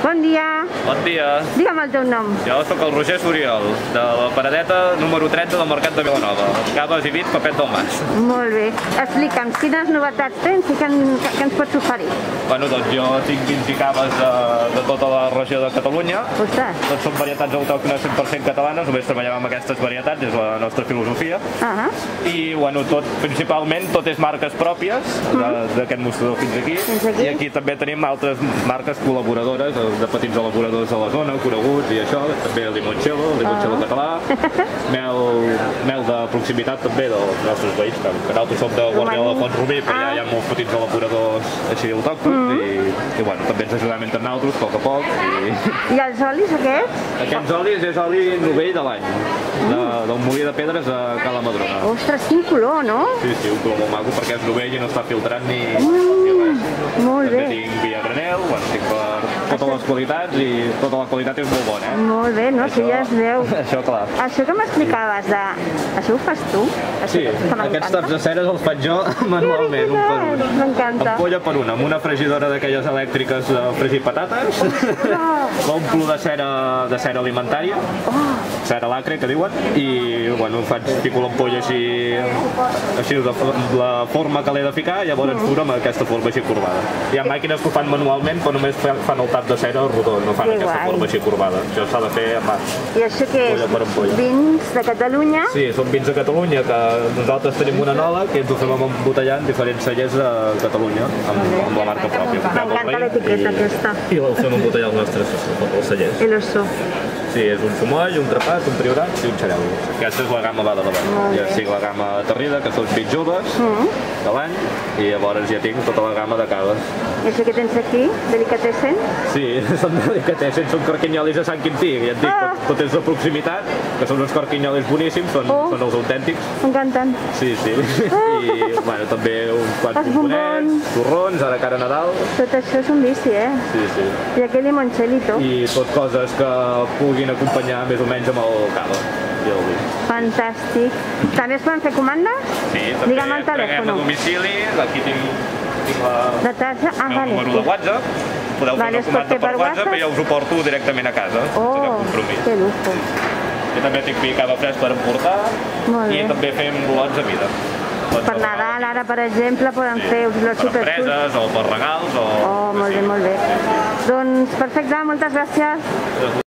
Bon dia. Bon dia. Digue'm el teu nom. Jo sóc el Roger Soriol, de la paradeta número 30 del Mercat de Vilanova. Caves i vins, papet del mas. Molt bé. Explica'm, quines novetats tens i què ens pots oferir? Bueno, doncs jo tinc vins i caves de tota la regió de Catalunya. Ostres. Tots són varietats autòctones 100% catalanes, només treballem amb aquestes varietats, és la nostra filosofia. I, bueno, principalment tot és marques pròpies, d'aquest mostrador fins aquí. I aquí també tenim altres marques col·laboradores, de petits elaboradors de la zona, coneguts i això, també limoncello català, mel de proximitat també dels nostres veïns, que nosaltres som de Guardiola de Font-rubí, però ja hi ha molts petits elaboradors així autòctons i bueno, també ens ajudem entre nosaltres, a poc a poc. I els olis aquests? Aquests olis és oli novell de l'any, del molí de pedres a Cala Madrona. Ostres, quin color, no? Sí, un color molt maco perquè és novell i no està filtrant ni res. Molt bé. També tinc vi a granel, tinc per totes les qualitats i tota la qualitat és molt bona, Molt bé, no? Si ja es veu. Això, clar. Això que m'explicaves això ho fas tu? Sí, aquests taps de ceres els faig jo manualment, un per un. M'encanta. Ampolla per una, amb una fregidora d'aquelles elèctriques de fregir patates. L'omplo de cera alimentària, cera lacre, que diuen, i, bueno, fico l'ampolla així de la forma que l'he de ficar, i llavors surt amb aquesta forma així corbada. Hi ha màquines que ho fan manualment, però només fan el tap de cera rodó, no fan aquesta forma així corbada. Això s'ha de fer a mà. I això què és? Vins de Catalunya? Sí, són vins de Catalunya, que nosaltres tenim una nola que ens ho fem embotellar en diferents cellers de Catalunya, amb la marca pròpia. M'encanta l'etiqueta aquesta. I ho fem embotellar els nostres cellers. I l'osso. Sí, és un sumoll, un trepat, un priorat i un xarel. Aquesta és la gamma va de davant. Ja sigui la gamma terrida, que són vins joves de l'any, i llavors ja tinc tota la gamma de caves. I això que tens aquí? Delicatessen? Sí, són delicatessen, són corquinyolis de Sant Quintí, ja et dic, tot és de proximitat, que són uns corquinyolis boníssims, són els autèntics. M'encanten. Sí. I, bueno, també uns quants bombolets, torrons, ara cara Nadal. Tot això és un vici, Sí. I aquí limoncelito. I tot coses que puguin acompanyar més o menys amb el cava i el vi. Fantàstic. També es poden fer comandes? Sí, també preguem a domicili, aquí tinc el meu número de WhatsApp, podeu fer una comanda per WhatsApp i ja us ho porto directament a casa, sense cap compromís. Que lujo. Jo també tinc vi i cava fresc per emportar i també fem lots a mida. Per Nadal, ara, per exemple, poden fer uns lots superxuls. Per empreses o per regals. Molt bé. Doncs perfecte, moltes gràcies.